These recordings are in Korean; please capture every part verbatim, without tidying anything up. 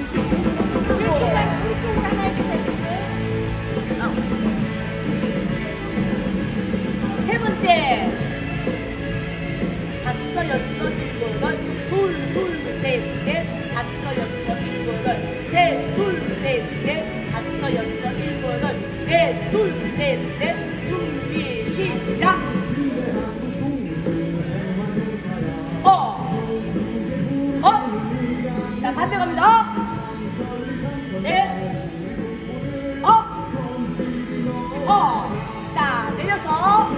세 번째. 다섯, 여섯, 일곱, 여덟, 둘, 둘, 셋, 넷, 다섯, 여섯, 일곱, 여덟, 셋, 둘, 셋, 넷, 다섯, 여섯, 일곱, 여덟, 넷, 둘, 셋, 넷, 준비, 시작! 어! 어! 자, 반대 갑니다. 셋, 어! 어! 자, 내려서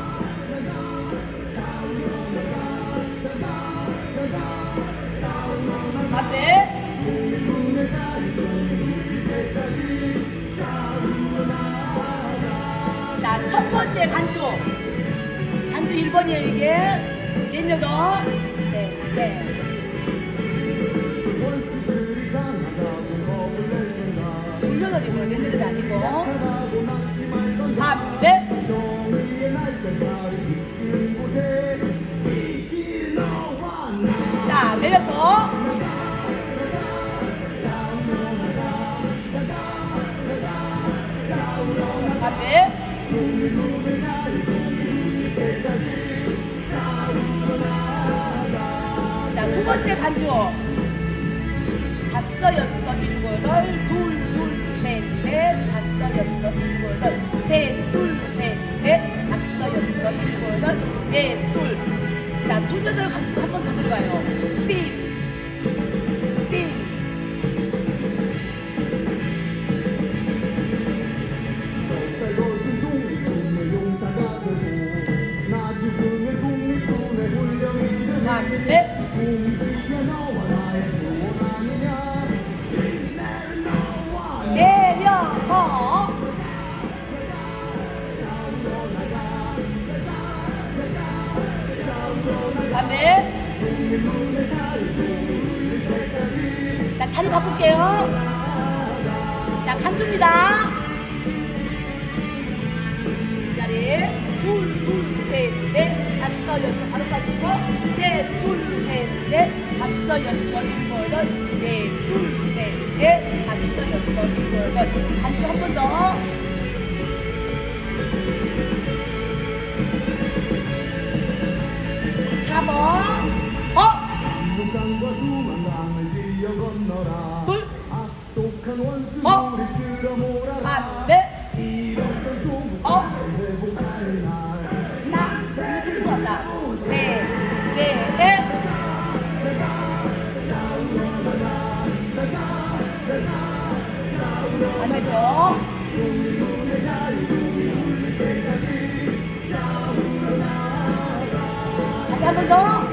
반대. 자, 첫 번째 간주. 간주 일 번이에요, 이게. 넷, 여덟, 셋, 넷. 둘, 여덟이고요. 넷, 여덟이 아니고. 반대. 자, 내려서. 반대. 자, 두 번째 간주. 다섯, 여섯, 일곱, 여덟, 둘, 둘, 셋, 넷, 다섯, 여섯, 일곱, 여덟, 셋, 둘, 셋, 넷, 다섯, 여섯, 일곱, 여덟, 넷, 둘. 자, 둘, 여덟 간주 한 번 더 들어가요. 삑, 삑. 반대. 내려서. 반대. 자, 자리 바꿀게요. 자, 간주입니다. 이 자리. 둘, 둘, 셋, 넷, 다섯, 여섯, 바로 빠지시고, 셋, 둘, 셋, 넷, 다섯, 여섯, 일곱, 여덟, 넷, 둘, 셋, 넷, 다섯, 여섯, 일곱, 여덟. 간주 한 번 더. 사 번. 어? 둘. 어? 반대. 어? 나, 이거 들고 왔다. 셋, 넷, 넷. 안 됐죠? 다시 한 번 더.